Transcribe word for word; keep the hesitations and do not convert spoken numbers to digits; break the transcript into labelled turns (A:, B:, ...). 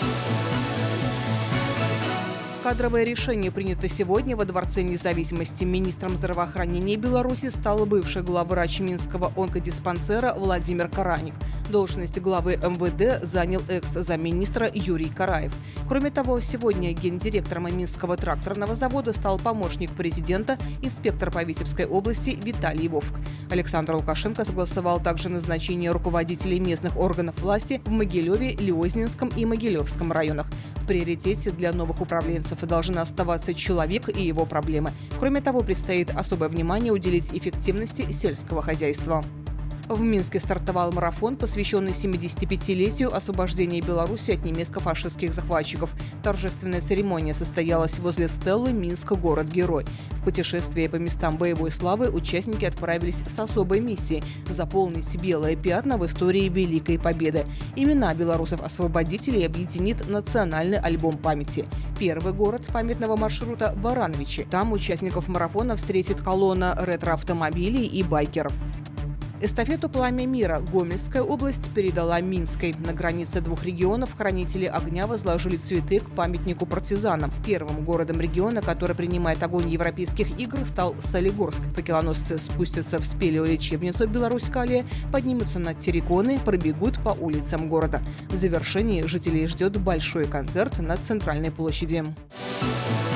A: Кадровое решение принято сегодня во Дворце независимости. Министром здравоохранения Беларуси стал бывший главврач Минского онкодиспансера Владимир Караник. Должность главы эм вэ дэ занял экс-замминистра Юрий Караев. Кроме того, сегодня гендиректором Минского тракторного завода стал помощник президента, инспектор по Витебской области Виталий Вовк. Александр Лукашенко согласовал также назначение руководителей местных органов власти в Могилеве, Лиознинском и Могилевском районах. В приоритете для новых управленцев должны оставаться человек и его проблемы. Кроме того, предстоит особое внимание уделить эффективности сельского хозяйства. В Минске стартовал марафон, посвященный семидесятипятилетию освобождения Беларуси от немецко-фашистских захватчиков. Торжественная церемония состоялась возле стелы «Минск. Город-герой». В путешествие по местам боевой славы участники отправились с особой миссией – заполнить белые пятна в истории Великой Победы. Имена белорусов-освободителей объединит национальный альбом памяти. Первый город памятного маршрута – Барановичи. Там участников марафона встретит колонна ретро-автомобилей и байкеров. Эстафету «Пламя мира» Гомельская область передала Минской. На границе двух регионов хранители огня возложили цветы к памятнику партизанам. Первым городом региона, который принимает огонь европейских игр, стал Солигорск. Факелоносцы спустятся в спелеолечебницу Беларусь-Калия, поднимутся на терриконы, пробегут по улицам города. В завершении жителей ждет большой концерт на центральной площади.